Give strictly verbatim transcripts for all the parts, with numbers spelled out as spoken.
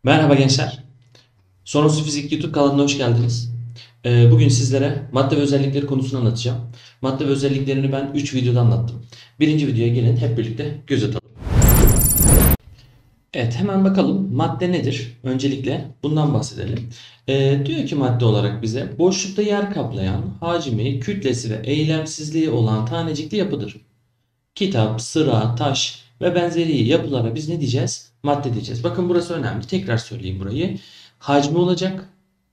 Merhaba gençler. Sonsuz Fizik YouTube kanalına hoş geldiniz. Ee, Bugün sizlere madde ve özellikleri konusunu anlatacağım. Madde ve özelliklerini ben üç videoda anlattım. Birinci videoya gelin hep birlikte göz atalım. Evet, hemen bakalım madde nedir? Öncelikle bundan bahsedelim. Ee, diyor ki madde olarak bize boşlukta yer kaplayan, hacmi, kütlesi ve eylemsizliği olan tanecikli yapıdır. Kitap, sıra, taş ve benzeri yapılara biz ne diyeceğiz? Madde diyeceğiz. Bakın burası önemli. Tekrar söyleyeyim burayı. Hacmi olacak,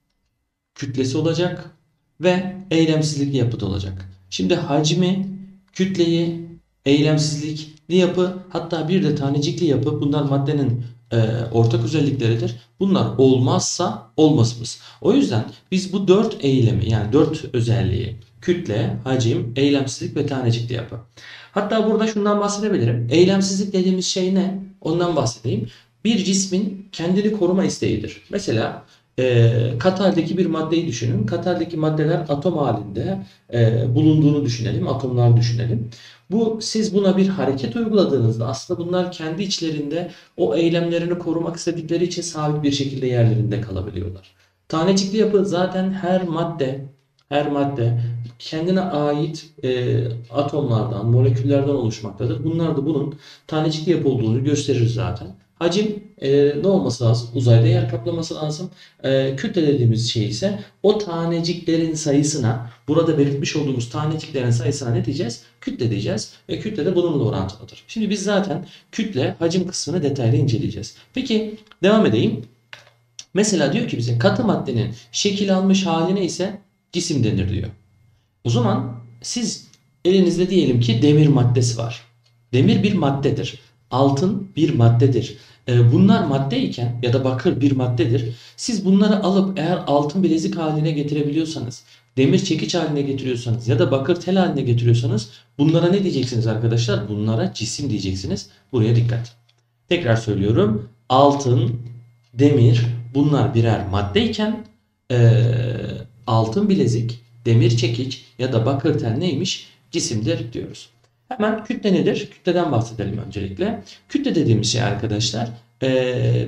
kütlesi olacak ve eylemsizlikli yapıda olacak. Şimdi hacmi, kütleyi, eylemsizlikli yapı, hatta bir de tanecikli yapı, bunlar maddenin e, ortak özellikleridir. Bunlar olmazsa olmazımız. O yüzden biz bu dört eylemi, yani dört özelliği, kütle, hacim, eylemsizlik ve tanecikli yapı. Hatta burada şundan bahsedebilirim. Eylemsizlik dediğimiz şey ne? Ondan bahsedeyim. Bir cismin kendini koruma isteğidir. Mesela e, Katar'daki bir maddeyi düşünün. Katar'daki maddeler atom halinde e, bulunduğunu düşünelim. Atomlar düşünelim. Bu siz buna bir hareket uyguladığınızda aslında bunlar kendi içlerinde o eylemlerini korumak istedikleri için sabit bir şekilde yerlerinde kalabiliyorlar. Tanecikli yapı zaten her madde her madde kendine ait e, atomlardan, moleküllerden oluşmaktadır. Bunlar da bunun tanecikli yapı olduğunu gösterir zaten. Hacim e, ne olması lazım? Uzayda yer kaplaması lazım. E, kütle dediğimiz şey ise o taneciklerin sayısına, burada belirtmiş olduğumuz taneciklerin sayısına ne diyeceğiz? Kütle diyeceğiz. Ve kütle de bununla orantılıdır. Şimdi biz zaten kütle, hacim kısmını detaylı inceleyeceğiz. Peki devam edeyim. Mesela diyor ki bize katı maddenin şekil almış haline ise cisim denir diyor. O zaman siz elinizde diyelim ki demir maddesi var. Demir bir maddedir. Altın bir maddedir. Ee, bunlar maddeyken ya da bakır bir maddedir. Siz bunları alıp eğer altın bilezik haline getirebiliyorsanız, demir çekiç haline getiriyorsanız ya da bakır tel haline getiriyorsanız bunlara ne diyeceksiniz arkadaşlar? Bunlara cisim diyeceksiniz. Buraya dikkat. Tekrar söylüyorum. Altın, demir bunlar birer maddeyken ee, altın bilezik, demir çekiç ya da bakır tel neymiş? Cisimdir diyoruz. Hemen kütle nedir? Kütleden bahsedelim öncelikle. Kütle dediğimiz şey arkadaşlar ee,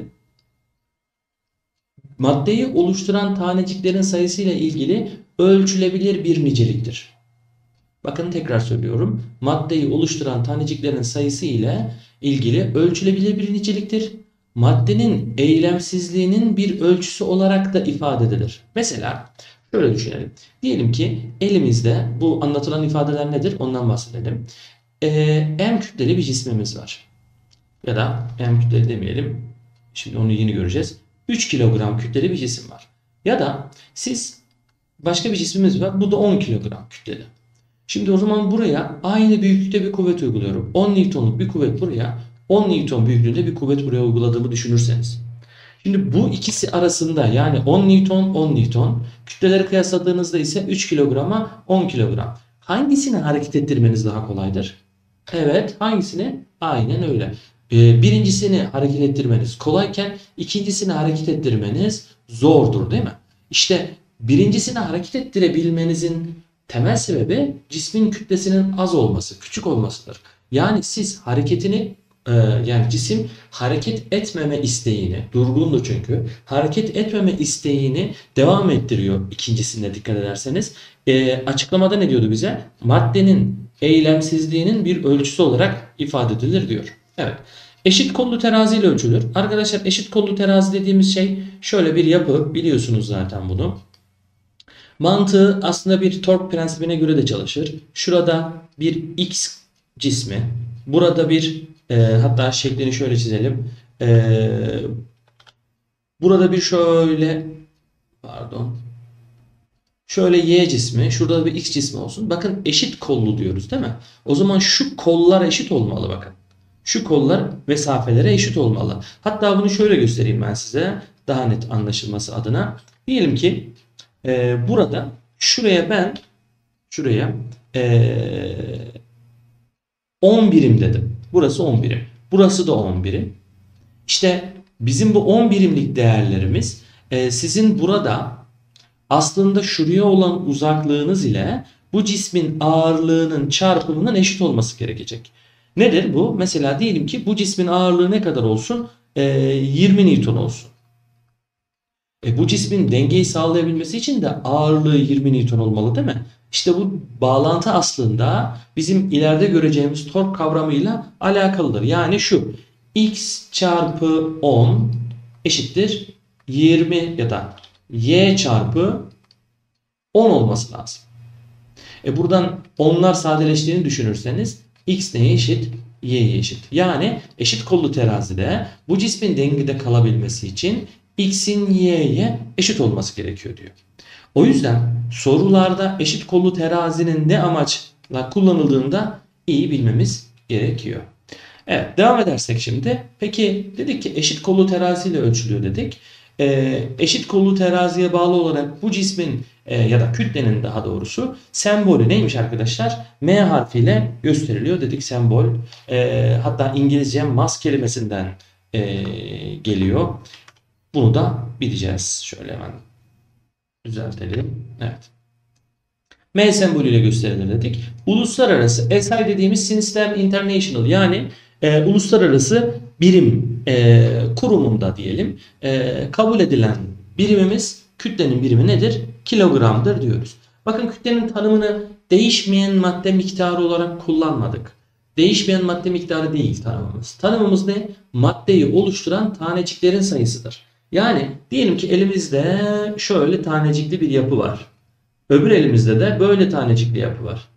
maddeyi oluşturan taneciklerin sayısıyla ilgili ölçülebilir bir niceliktir. Bakın tekrar söylüyorum. Maddeyi oluşturan taneciklerin sayısı ile ilgili ölçülebilir bir niceliktir. Maddenin eylemsizliğinin bir ölçüsü olarak da ifade edilir. Mesela şöyle düşünelim. Diyelim ki elimizde bu anlatılan ifadeler nedir? Ondan bahsedelim. Ee, M kütleli bir cismimiz var. Ya da M kütleli demeyelim. Şimdi onu yeni göreceğiz. üç kilogram kütleli bir cisim var. Ya da siz başka bir cismimiz var. Bu da on kilogram kütleli. Şimdi o zaman buraya aynı büyüklükte bir kuvvet uyguluyorum. on Newton'luk bir kuvvet buraya, on Newton büyüklüğünde bir kuvvet buraya uyguladığımı düşünürseniz. Şimdi bu ikisi arasında, yani on Newton on Newton, kütleleri kıyasladığınızda ise üç kilograma on kilogram. Hangisini hareket ettirmeniz daha kolaydır? Evet, hangisini? Aynen öyle. Ee, birincisini hareket ettirmeniz kolayken ikincisini hareket ettirmeniz zordur, değil mi? İşte birincisini hareket ettirebilmenizin temel sebebi cismin kütlesinin az olması, küçük olmasıdır. Yani siz hareketini e, yani cisim hareket etmeme isteğini, durgundu çünkü, hareket etmeme isteğini devam ettiriyor ikincisinde dikkat ederseniz. E, açıklamada ne diyordu bize? Maddenin eylemsizliğinin bir ölçüsü olarak ifade edilir diyor. Evet. Eşit kollu terazi ile ölçülür. Arkadaşlar eşit kollu terazi dediğimiz şey şöyle bir yapı, biliyorsunuz zaten bunu. Mantığı aslında bir tork prensibine göre de çalışır. Şurada bir X cismi, burada bir e, hatta şeklini şöyle çizelim. E, burada bir şöyle pardon şöyle Y cismi, şurada da bir X cismi olsun. Bakın eşit kollu diyoruz, değil mi? O zaman şu kollar eşit olmalı bakın. Şu kollar mesafelere eşit olmalı. Hatta bunu şöyle göstereyim ben size daha net anlaşılması adına. Diyelim ki e, burada şuraya ben şuraya e, on birim dedim. Burası on birim. Burası da on birim. İşte bizim bu on birimlik değerlerimiz e, sizin burada aslında şuraya olan uzaklığınız ile bu cismin ağırlığının çarpımının eşit olması gerekecek. Nedir bu? Mesela diyelim ki bu cismin ağırlığı ne kadar olsun? Ee, yirmi Newton olsun. E bu cismin dengeyi sağlayabilmesi için de ağırlığı yirmi Newton olmalı değil mi? İşte bu bağlantı aslında bizim ileride göreceğimiz tork kavramıyla alakalıdır. Yani şu x çarpı on eşittir yirmi ya da y çarpı on olması lazım. E buradan onlar sadeleştiğini düşünürseniz x neye eşit? Y'ye eşit. Yani eşit kollu terazide bu cismin dengede kalabilmesi için x'in y'ye eşit olması gerekiyor diyor. O yüzden sorularda eşit kollu terazinin ne amaçla kullanıldığında iyi bilmemiz gerekiyor. Evet, devam edersek şimdi. Peki dedik ki eşit kollu teraziyle ölçülüyor dedik. Ee, eşit kollu teraziye bağlı olarak bu cismin e, ya da kütlenin daha doğrusu sembolü neymiş arkadaşlar? M harfiyle gösteriliyor dedik sembol. Ee, hatta İngilizce mass kelimesinden e, geliyor. Bunu da bileceğiz. Şöyle hemen düzeltelim. Evet. M sembolüyle gösterilir dedik. Uluslararası S I dediğimiz System International yani e, uluslararası birim e, kurumunda diyelim e, kabul edilen birimimiz kütlenin birimi nedir? Kilogramdır diyoruz. Bakın kütlenin tanımını değişmeyen madde miktarı olarak kullanmadık. Değişmeyen madde miktarı değil tanımımız. Tanımımız ne? Maddeyi oluşturan taneciklerin sayısıdır. Yani diyelim ki elimizde şöyle tanecikli bir yapı var. Öbür elimizde de böyle tanecikli yapı var.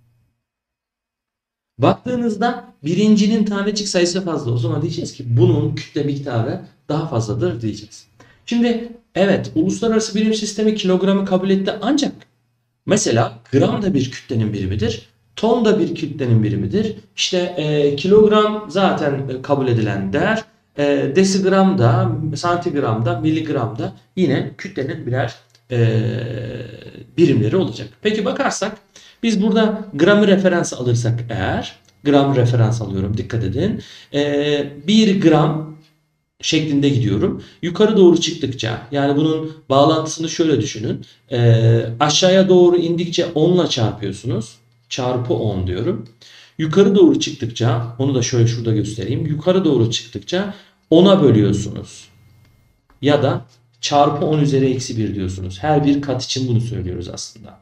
Baktığınızda birincinin tanecik sayısı fazla. O zaman diyeceğiz ki bunun kütle miktarı daha fazladır diyeceğiz. Şimdi evet uluslararası birim sistemi kilogramı kabul etti ancak mesela gram da bir kütlenin birimidir. Ton da bir kütlenin birimidir. İşte e, kilogram zaten kabul edilen değer. E, desigram da, santigram da, miligram da yine kütlenin birer e, birimleri olacak. Peki bakarsak biz burada gramı referans alırsak eğer, gram referans alıyorum dikkat edin. E, bir gram şeklinde gidiyorum. Yukarı doğru çıktıkça yani bunun bağlantısını şöyle düşünün. E, aşağıya doğru indikçe on ile çarpıyorsunuz. Çarpı on diyorum. Yukarı doğru çıktıkça onu da şöyle şurada göstereyim. Yukarı doğru çıktıkça ona bölüyorsunuz. Ya da çarpı on üzeri eksi bir diyorsunuz. Her bir kat için bunu söylüyoruz aslında.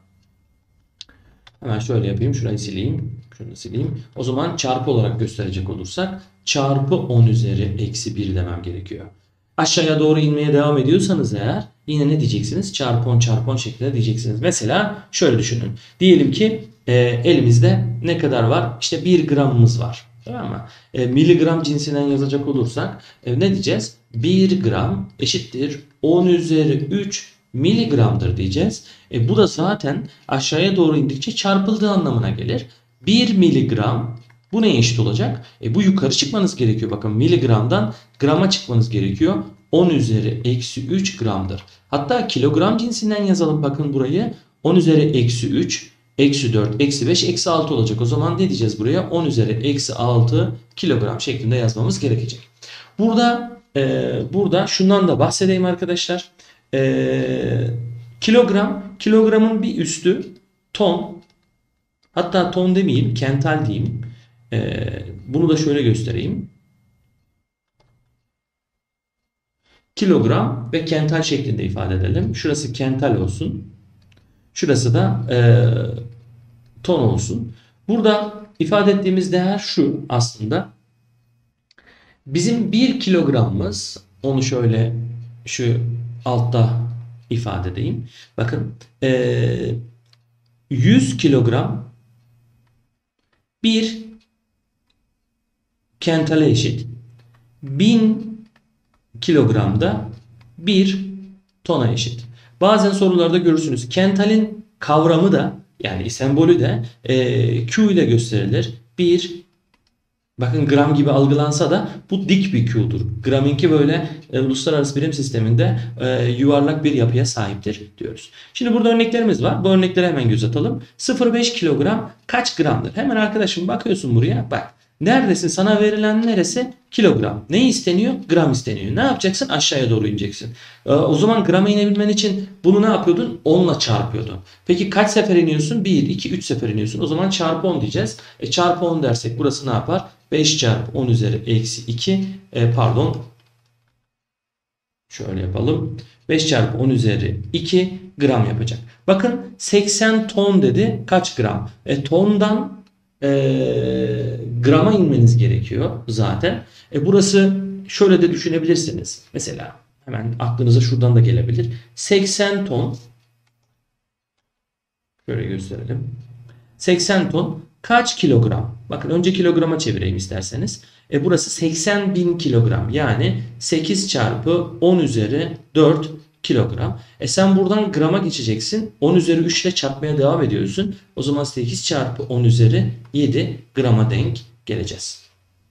Hemen şöyle yapayım. Şurayı sileyim. Şunu sileyim. O zaman çarpı olarak gösterecek olursak çarpı on üzeri eksi bir demem gerekiyor. Aşağıya doğru inmeye devam ediyorsanız eğer yine ne diyeceksiniz? Çarpı on çarpı on şeklinde diyeceksiniz. Mesela şöyle düşünün. Diyelim ki e, elimizde ne kadar var? İşte bir gramımız var. Tamam mı? E, miligram cinsinden yazacak olursak e, ne diyeceğiz? bir gram eşittir on üzeri üç miligramdır diyeceğiz. E, bu da zaten aşağıya doğru indikçe çarpıldığı anlamına gelir. bir miligram bu neye eşit olacak? E, bu yukarı çıkmanız gerekiyor. Bakın miligramdan grama çıkmanız gerekiyor. on üzeri eksi üç gramdır. Hatta kilogram cinsinden yazalım bakın burayı. on üzeri eksi üç, eksi dört, eksi beş, eksi altı olacak. O zaman ne diyeceğiz buraya? on üzeri eksi altı kilogram şeklinde yazmamız gerekecek. Burada e, burada şundan da bahsedeyim arkadaşlar. E, kilogram, kilogramın bir üstü ton. Hatta ton demeyeyim, kental diyeyim. E, bunu da şöyle göstereyim. Kilogram ve kental şeklinde ifade edelim. Şurası kental olsun. Şurası da e, ton olsun. Burada ifade ettiğimiz değer şu aslında. Bizim bir kilogramımız, onu şöyle şu altta ifade edeyim. Bakın e, yüz kilogram bir kentale eşit. bin kilogramda bir tona eşit. Bazen sorularda görürsünüz. Kentalin kavramı da yani sembolü de e, Q ile gösterilir. bir bakın gram gibi algılansa da bu dik bir Q'dur. Graminki böyle e, uluslararası birim sisteminde e, yuvarlak bir yapıya sahiptir diyoruz. Şimdi burada örneklerimiz var. Bu örnekleri hemen göz atalım. sıfır virgül beş kilogram kaç gramdır? Hemen arkadaşım bakıyorsun buraya. Bak. Neredesin? Sana verilen neresi? Kilogram. Ne isteniyor? Gram isteniyor. Ne yapacaksın? Aşağıya doğru ineceksin. Ee, o zaman grama inebilmen için bunu ne yapıyordun? on ile çarpıyordun. Peki kaç sefer iniyorsun? bir, iki, üç sefer iniyorsun. O zaman çarpı on diyeceğiz. E, çarpı on dersek burası ne yapar? beş çarpı on üzeri eksi iki. E, pardon. Şöyle yapalım. beş çarpı on üzeri iki gram yapacak. Bakın seksen ton dedi. Kaç gram? E, tondan e, grama inmeniz gerekiyor zaten. E, burası şöyle de düşünebilirsiniz. Mesela hemen aklınıza şuradan da gelebilir. seksen ton, şöyle gösterelim. seksen ton kaç kilogram? Bakın önce kilograma çevireyim isterseniz. E burası seksen bin kilogram. Yani sekiz çarpı on üzeri dört kilogram. E sen buradan grama geçeceksin. on üzeri üç ile çarpmaya devam ediyorsun. O zaman sekiz çarpı on üzeri yedi grama denk geleceğiz.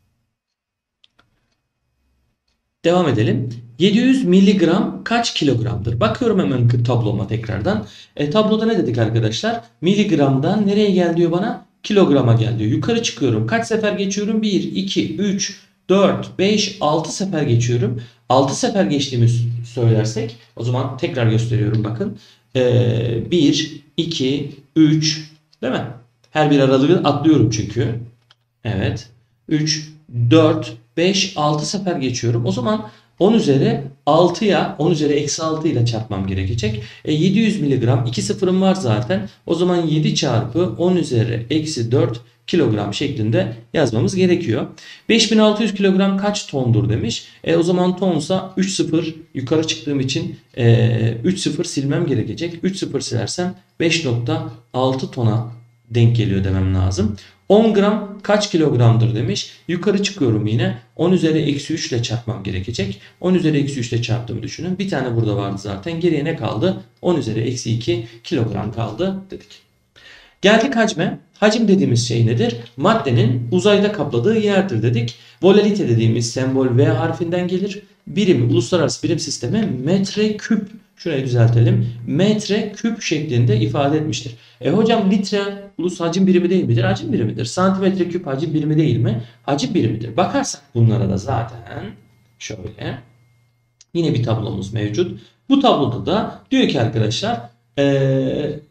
Devam edelim. yedi yüz miligram kaç kilogramdır? Bakıyorum hemen tabloma tekrardan. E, tabloda ne dedik arkadaşlar? Miligramdan nereye gel diyor bana? Kilograma gel diyor. Yukarı çıkıyorum. Kaç sefer geçiyorum? bir, iki, üç, dört, beş, altı sefer geçiyorum. altı sefer geçtiğimi söylersek o zaman tekrar gösteriyorum bakın. E, bir, iki, üç değil mi? Her bir aralığı atlıyorum çünkü. Evet. üç, dört, beş, altı sefer geçiyorum. O zaman on üzeri altıya on üzeri eksi altı ile çarpmam gerekecek. E, yedi yüz miligram iki sıfırım var zaten. O zaman yedi çarpı on üzeri eksi dört kilogram şeklinde yazmamız gerekiyor. beş bin altı yüz kilogram kaç tondur demiş. E, o zaman tonsa üç sıfır yukarı çıktığım için e, üç sıfır silmem gerekecek. üç sıfır silersem beş nokta altı tona denk geliyor demem lazım. on gram kaç kilogramdır demiş. Yukarı çıkıyorum yine. on üzeri eksi üç ile çarpmam gerekecek. on üzeri eksi üç ile çarptığımı düşünün. Bir tane burada vardı zaten. Geriye ne kaldı? on üzeri eksi iki kilogram kaldı dedik. Geldik hacme. Hacim dediğimiz şey nedir? Maddenin uzayda kapladığı yerdir dedik. Volatilite dediğimiz sembol V harfinden gelir. Birimi, uluslararası birim sistemi metre küp, şurayı düzeltelim, metre küp şeklinde ifade etmiştir. E hocam litre ulus hacim birimi değil midir? Hacim birimidir. Santimetre küp hacim birimi değil mi? Hacim birimidir. Bakarsak bunlara da zaten şöyle yine bir tablomuz mevcut. Bu tabloda da diyor ki arkadaşlar ee,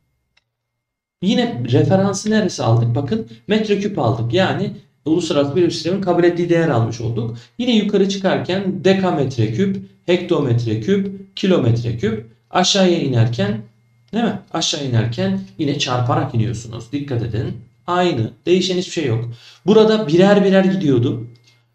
yine referansı neresi aldık? Bakın metreküp aldık. Yani uluslararası birim sistemin kabul ettiği değer almış olduk. Yine yukarı çıkarken dekametre küp, hektometre küp, kilometre küp. Aşağıya inerken değil mi? Aşağı inerken yine çarparak iniyorsunuz. Dikkat edin. Aynı. Değişen hiçbir şey yok. Burada birer birer gidiyordu.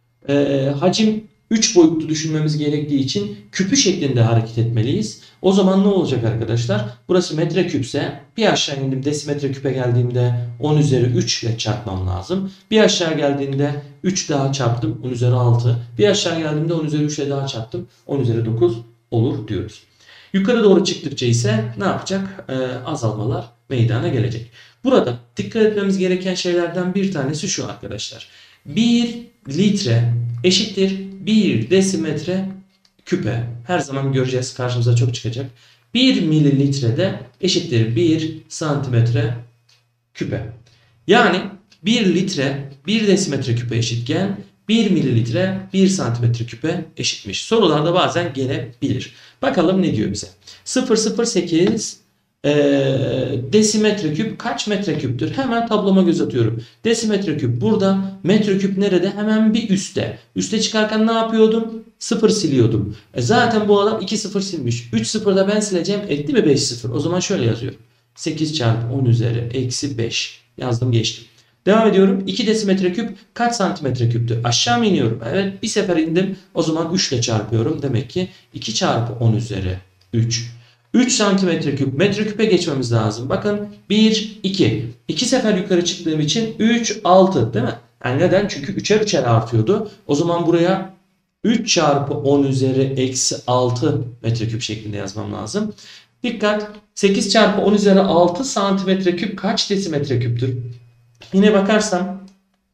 Ee, hacim üç boyutlu düşünmemiz gerektiği için küpü şeklinde hareket etmeliyiz. O zaman ne olacak arkadaşlar? Burası metreküpse bir aşağı indim desimetre küpe geldiğimde on üzeri üç ile çarpmam lazım. Bir aşağı geldiğinde üç daha çarptım on üzeri altı. Bir aşağı geldiğimde on üzeri üç ile daha çarptım on üzeri dokuz olur diyoruz. Yukarı doğru çıktıkça ise ne yapacak? Ee, azalmalar meydana gelecek. Burada dikkat etmemiz gereken şeylerden bir tanesi şu arkadaşlar. bir litre eşittir bir desimetre küpe. Her zaman göreceğiz. Karşımıza çok çıkacak. bir mililitre de eşittir bir santimetre küpe. Yani bir litre bir desimetre küpe eşitken bir mililitre bir santimetre küpe eşitmiş. Sorularda bazen gelebilir. Bakalım ne diyor bize. sıfır virgül sıfır sekiz e, desimetre küp kaç metreküptür? Hemen tabloma göz atıyorum. Desimetre küp burada. Metreküp nerede? Hemen bir üstte. Üste çıkarken ne yapıyordum? sıfır siliyordum. E zaten bu adam iki sıfır silmiş. üç sıfırda ben sileceğim. Etti mi beş sıfır? O zaman şöyle yazıyorum. sekiz çarpı on üzeri eksi beş. Yazdım geçtim. Devam ediyorum. iki desimetre küp kaç santimetre küptür? Aşağı mı iniyorum? Evet bir sefer indim. O zaman üç ile çarpıyorum. Demek ki iki çarpı on üzeri üç. üç santimetre küp metreküpe geçmemiz lazım. Bakın bir, iki. iki sefer yukarı çıktığım için üç, altı değil mi? Yani neden? Çünkü üçer üçer artıyordu. O zaman buraya üç çarpı on üzeri eksi altı metreküp şeklinde yazmam lazım. Dikkat! sekiz çarpı on üzeri altı santimetre küp kaç desimetre küptür? Yine bakarsam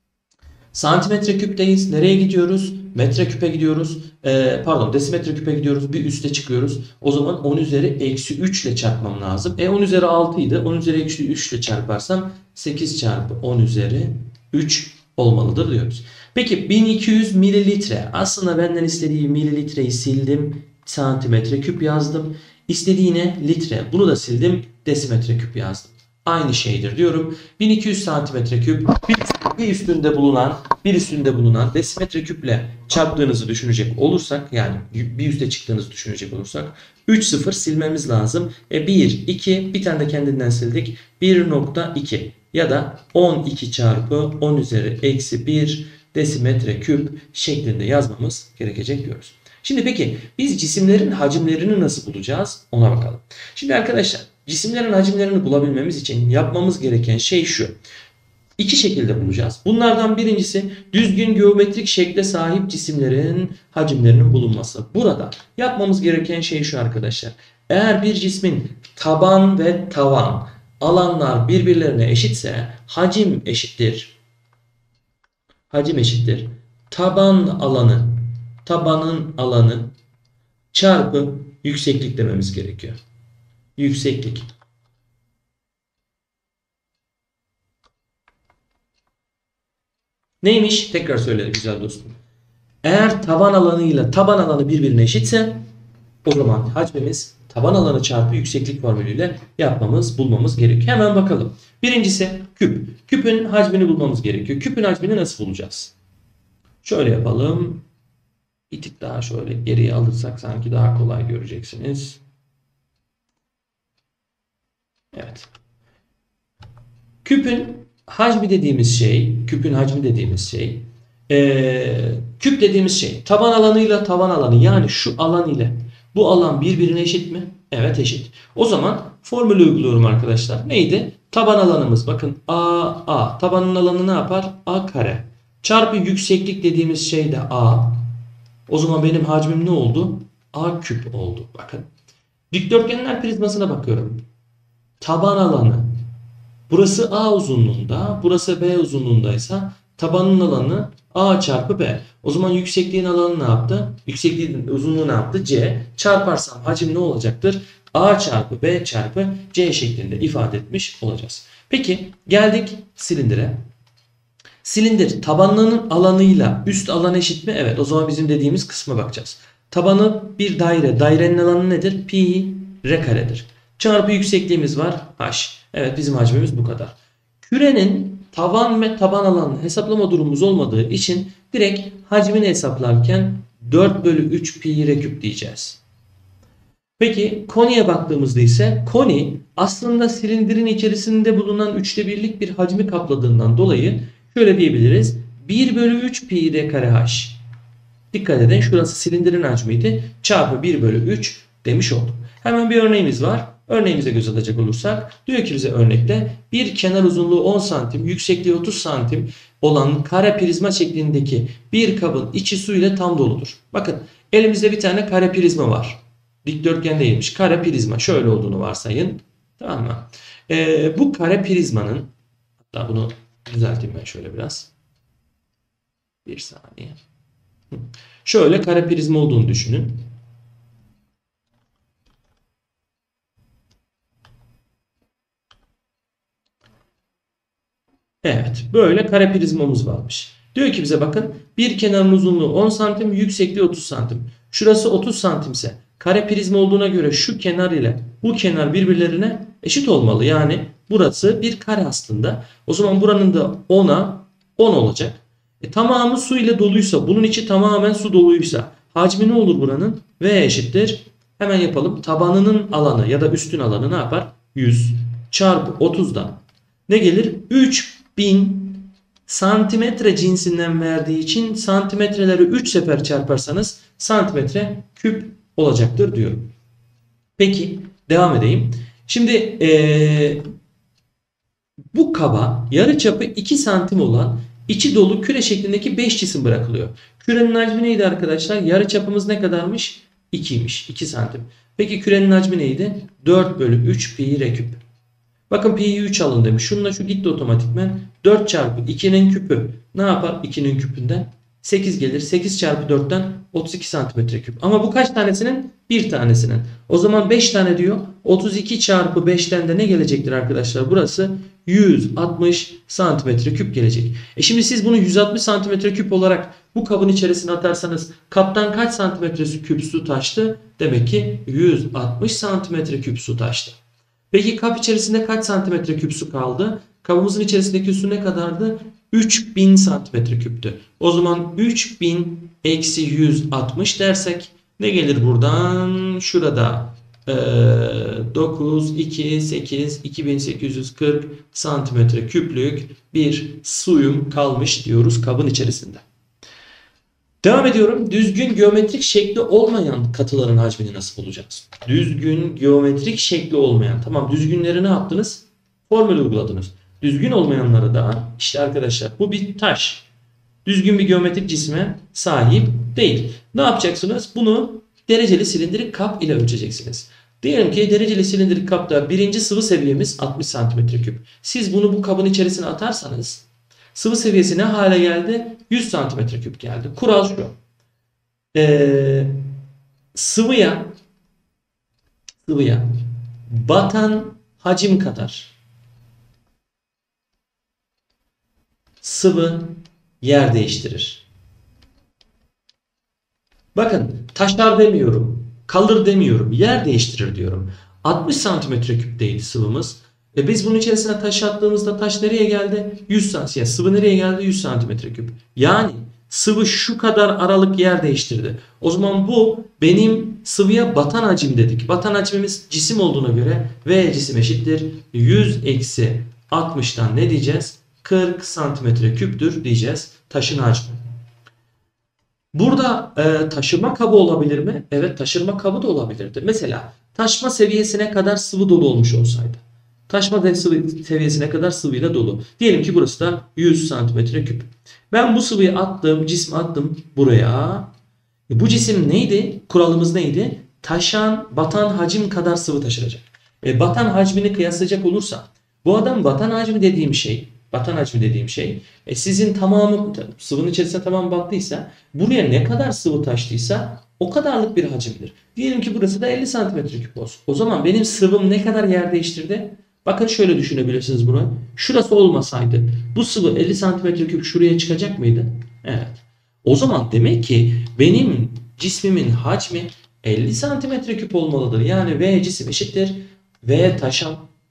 santimetre küpteyiz. Nereye gidiyoruz? Metre küpe gidiyoruz. Ee, pardon desimetre küpe gidiyoruz. Bir üste çıkıyoruz. O zaman on üzeri eksi üç ile çarpmam lazım. E on üzeri altı idi. on üzeri eksi üç ile çarparsam sekiz çarpı on üzeri üç olmalıdır diyoruz. Peki bin iki yüz mililitre. Aslında benden istediği mililitreyi sildim. Santimetre küp yazdım. İstediğine litre. Bunu da sildim. Desimetre küp yazdım. Aynı şeydir diyorum. bin iki yüz santimetre küp bir üstünde bulunan bir üstünde bulunan desimetre küple çarptığınızı düşünecek olursak yani bir üste çıktığınızı düşünecek olursak üç sıfır silmemiz lazım. E bir, iki, bir tane de kendinden sildik. bir nokta iki ya da on iki çarpı on üzeri eksi bir desimetre küp şeklinde yazmamız gerekecek diyoruz. Şimdi peki biz cisimlerin hacimlerini nasıl bulacağız? Ona bakalım. Şimdi arkadaşlar cisimlerin hacimlerini bulabilmemiz için yapmamız gereken şey şu. İki şekilde bulacağız. Bunlardan birincisi düzgün geometrik şekle sahip cisimlerin hacimlerinin bulunması. Burada yapmamız gereken şey şu arkadaşlar. Eğer bir cismin taban ve tavan alanlar birbirlerine eşitse hacim eşittir. Hacim eşittir. Taban alanı, tabanın alanı çarpı yükseklik dememiz gerekiyor. Yükseklik. Neymiş? Tekrar söyledim güzel dostum. Eğer taban alanıyla taban alanı birbirine eşitse o zaman hacmimiz taban alanı çarpı yükseklik formülüyle yapmamız, bulmamız gerekiyor. Hemen bakalım. Birincisi küp. Küpün hacmini bulmamız gerekiyor. Küpün hacmini nasıl bulacağız? Şöyle yapalım. Bir tık daha şöyle geriye alırsak sanki daha kolay göreceksiniz. Evet. Küpün hacmi dediğimiz şey, küpün hacmi dediğimiz şey, ee, küp dediğimiz şey taban alanıyla taban alanı yani şu alan ile bu alan birbirine eşit mi? Evet eşit. O zaman formülü uyguluyorum arkadaşlar. Neydi? Taban alanımız bakın A, A. Tabanın alanı ne yapar? A kare. Çarpı yükseklik dediğimiz şey de A. O zaman benim hacmim ne oldu? A küp oldu. Bakın. Dikdörtgenler prizmasına bakıyorum. Taban alanı. Burası A uzunluğunda, burası B uzunluğundaysa tabanın alanı A çarpı B. O zaman yüksekliğin alanı ne yaptı? Yüksekliğin uzunluğu ne yaptı? C. Çarparsam hacim ne olacaktır? A çarpı B çarpı C şeklinde ifade etmiş olacağız. Peki geldik silindire. Silindir tabanının alanıyla üst alan eşit mi? Evet, o zaman bizim dediğimiz kısma bakacağız. Tabanı bir daire. Dairenin alanı nedir? Pi r karedir. Çarpı yüksekliğimiz var. H. Evet, bizim hacmimiz bu kadar. Kürenin taban ve taban alanını hesaplama durumumuz olmadığı için direkt hacmini hesaplarken dört bölü üç pi r küp diyeceğiz. Peki koniye baktığımızda ise koni aslında silindirin içerisinde bulunan üçte birlik bir hacmi kapladığından dolayı şöyle diyebiliriz. bir bölü üç pi r kare h. Dikkat edin, şurası silindirin hacmiydi. Çarpı bir bölü üç demiş olduk. Hemen bir örneğimiz var. Örneğimize göz atacak olursak diyor ki bize örnekte bir kenar uzunluğu on santim, yüksekliği otuz santim olan kare prizma şeklindeki bir kabın içi su ile tam doludur. Bakın elimizde bir tane kare prizma var. Dikdörtgen değilmiş. Kare prizma şöyle olduğunu varsayın. Tamam mı? Ee, bu kare prizmanın, hatta bunu düzelteyim ben şöyle biraz. Bir saniye. Şöyle kare prizma olduğunu düşünün. Evet, böyle kare prizmamız varmış. Diyor ki bize bakın bir kenarın uzunluğu on santim, yüksekliği otuz santim. Şurası otuz santimse kare prizma olduğuna göre şu kenar ile bu kenar birbirlerine eşit olmalı. Yani burası bir kare aslında. O zaman buranın da ona on olacak. E, tamamı su ile doluysa, bunun içi tamamen su doluysa hacmi ne olur buranın? V eşittir. Hemen yapalım. Tabanının alanı ya da üstün alanı ne yapar? yüz çarpı otuzdan ne gelir? üç bin santimetre cinsinden verdiği için santimetreleri üç sefer çarparsanız santimetre küp olacaktır diyorum. Peki devam edeyim. Şimdi ee, bu kaba yarıçapı iki santim olan içi dolu küre şeklindeki beş cisim bırakılıyor. Kürenin hacmi neydi arkadaşlar? Yarıçapımız ne kadarmış? ikiymiş. iki santim. Peki kürenin hacmi neydi? dört bölü üç pi r küp. Bakın pi'yi üç alın demiş. Şununla şu gitti otomatikmen. dört çarpı ikinin küpü ne yapar? ikinin küpünden sekiz gelir. sekiz çarpı dörtten otuz iki santimetre küp. Ama bu kaç tanesinin? Bir tanesinin. O zaman beş tane diyor. otuz iki çarpı beşten de ne gelecektir arkadaşlar? Burası yüz altmış santimetre küp gelecek. E şimdi siz bunu yüz altmış santimetre küp olarak bu kabın içerisine atarsanız kaptan kaç santimetre küp su taştı? Demek ki yüz altmış santimetre küp su taştı. Peki kap içerisinde kaç santimetre küp su kaldı? Kabımızın içerisindeki su ne kadardı? üç bin santimetre küptü. O zaman üç bin eksi yüz altmış dersek ne gelir buradan? Şurada dokuz, iki, sekiz, iki bin sekiz yüz kırk santimetre küplük bir suyum kalmış diyoruz kabın içerisinde. Devam ediyorum. Düzgün geometrik şekli olmayan katıların hacmini nasıl bulacağız? Düzgün geometrik şekli olmayan. Tamam, düzgünleri ne yaptınız? Formül uyguladınız. Düzgün olmayanları da işte arkadaşlar bu bir taş. Düzgün bir geometrik cisme sahip değil. Ne yapacaksınız? Bunu dereceli silindirik kap ile ölçeceksiniz. Diyelim ki dereceli silindirik kapta birinci sıvı seviyemiz altmış santimetre küp. Siz bunu bu kabın içerisine atarsanız sıvı seviyesi ne hale geldi? yüz santimetre küp geldi. Kural şu. Ee, sıvıya sıvıya batan hacim kadar sıvı yer değiştirir. Bakın taşlar demiyorum. Kalır demiyorum. Yer değiştirir diyorum. altmış santimetre küpteydi sıvımız. E biz bunun içerisine taş attığımızda taş nereye geldi? yüz santimetre. Yani sıvı nereye geldi? yüz santimetre küp. Yani sıvı şu kadar aralık yer değiştirdi. O zaman bu benim sıvıya batan hacim dedik. Batan hacmimiz cisim olduğuna göre V cisim eşittir. yüz eksi altmıştan ne diyeceğiz? kırk santimetre küptür diyeceğiz taşın hacmi. Burada e, taşıma kabı olabilir mi? Evet, taşırma kabı da olabilirdi. Mesela taşma seviyesine kadar sıvı dolu olmuş olsaydı. Taşma seviyesine kadar sıvıyla dolu. Diyelim ki burası da yüz santimetre küp. Ben bu sıvıyı attım, cismi attım buraya. E, bu cisim neydi? Kuralımız neydi? Taşan, batan hacim kadar sıvı taşıracak. E, batan hacmini kıyaslayacak olursa bu adam batan hacmi dediğim şey Batan hacmi dediğim şey e sizin tamamı sıvının içerisine tamam battıysa buraya ne kadar sıvı taştıysa o kadarlık bir hacimdir. Diyelim ki burası da elli santimetre küp olsun. O zaman benim sıvım ne kadar yer değiştirdi? Bakın şöyle düşünebilirsiniz bunu. Şurası olmasaydı bu sıvı elli santimetre küp şuraya çıkacak mıydı? Evet. O zaman demek ki benim cismimin hacmi elli santimetre küp olmalıdır. Yani V cisim eşittir V taşan.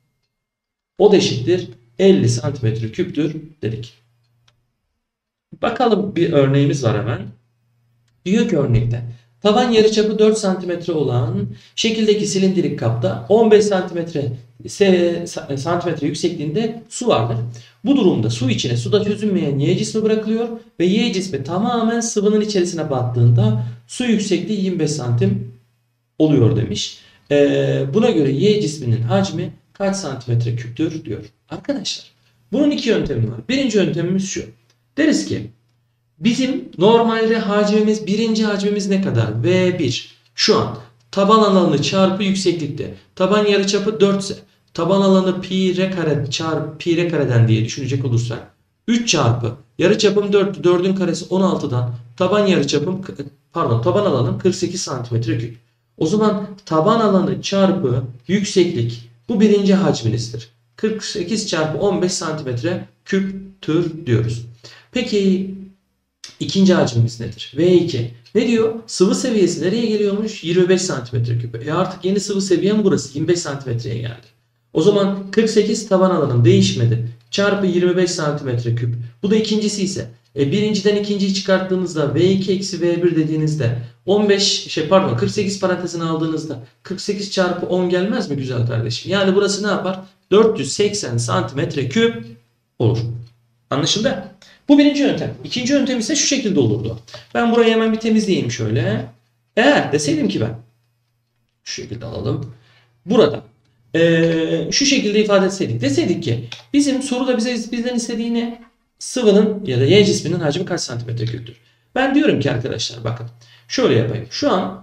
O da eşittir elli santimetre küptür dedik. Bakalım, bir örneğimiz var hemen. Diyor ki örnekte taban yarıçapı dört santimetre olan şekildeki silindirik kapta on beş santimetre santimetre yüksekliğinde su vardır. Bu durumda su içine suda çözünmeyen Y cismi bırakılıyor ve Y cismi tamamen sıvının içerisine battığında su yüksekliği yirmi beş santim oluyor demiş. Ee, buna göre Y cisminin hacmi kaç santimetre küptür diyor. Arkadaşlar bunun iki yöntemi var. Birinci yöntemimiz şu. Deriz ki bizim normalde hacmimiz, birinci hacmimiz ne kadar? V bir. Şu an taban alanı çarpı yükseklikte. Taban yarıçapı dört ise taban alanı pi r kare çarpı pi r kareden diye düşünecek olursak üç çarpı yarıçapım dört, dördün karesi on altıdan taban yarıçapım pardon taban alanım kırk sekiz santimetre küp. O zaman taban alanı çarpı yükseklik bu birinci hacminizdir. kırk sekiz çarpı on beş santimetre küptür diyoruz. Peki ikinci hacmimiz nedir? V iki. Ne diyor? Sıvı seviyesi nereye geliyormuş? yirmi beş santimetre küp. E artık yeni sıvı seviyem burası. yirmi beş santimetreye geldi. O zaman kırk sekiz taban alanım değişmedi. Çarpı yirmi beş santimetre küp. Bu da ikincisi ise e birinciden ikinciyi çıkarttığınızda V iki eksi V bir dediğinizde on beş şey pardon kırk sekiz parantezine aldığınızda kırk sekiz çarpı on gelmez mi güzel kardeşim? Yani burası ne yapar? dört yüz seksen santimetre küp olur. Anlaşıldı? Bu birinci yöntem. İkinci yöntem ise şu şekilde olurdu. Ben burayı hemen bir temizleyeyim şöyle. Eğer deseydim ki ben şu şekilde alalım. Burada ee, şu şekilde ifade etseydik. Deseydik ki bizim soruda bize bizden istediği ne? Sıvının ya da Y cisminin hacmi kaç santimetre küptür? Ben diyorum ki arkadaşlar bakın. Şöyle yapayım. Şu an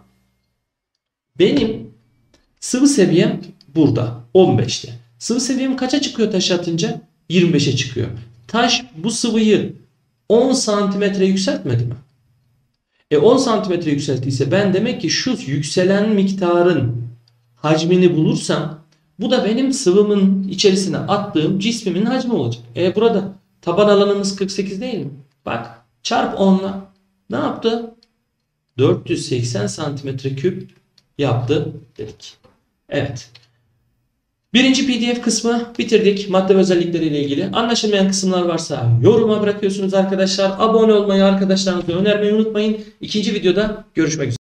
benim sıvı seviyem burada on beşte. Sıvı seviyem kaça çıkıyor taş atınca? yirmi beşe çıkıyor. Taş bu sıvıyı on santimetre yükseltmedi mi? E on santimetre yükselttiyse ben demek ki şu yükselen miktarın hacmini bulursam bu da benim sıvımın içerisine attığım cismimin hacmi olacak. E burada taban alanımız kırk sekiz değil mi? Bak çarp onla ne yaptı? dört yüz seksen santimetre küp yaptı dedik. Evet. Birinci P D F kısmı bitirdik. Madde ve özellikleriyle ilgili. Anlaşılmayan kısımlar varsa yoruma bırakıyorsunuz arkadaşlar. Abone olmayı, arkadaşlarınıza önermeyi unutmayın. İkinci videoda görüşmek üzere.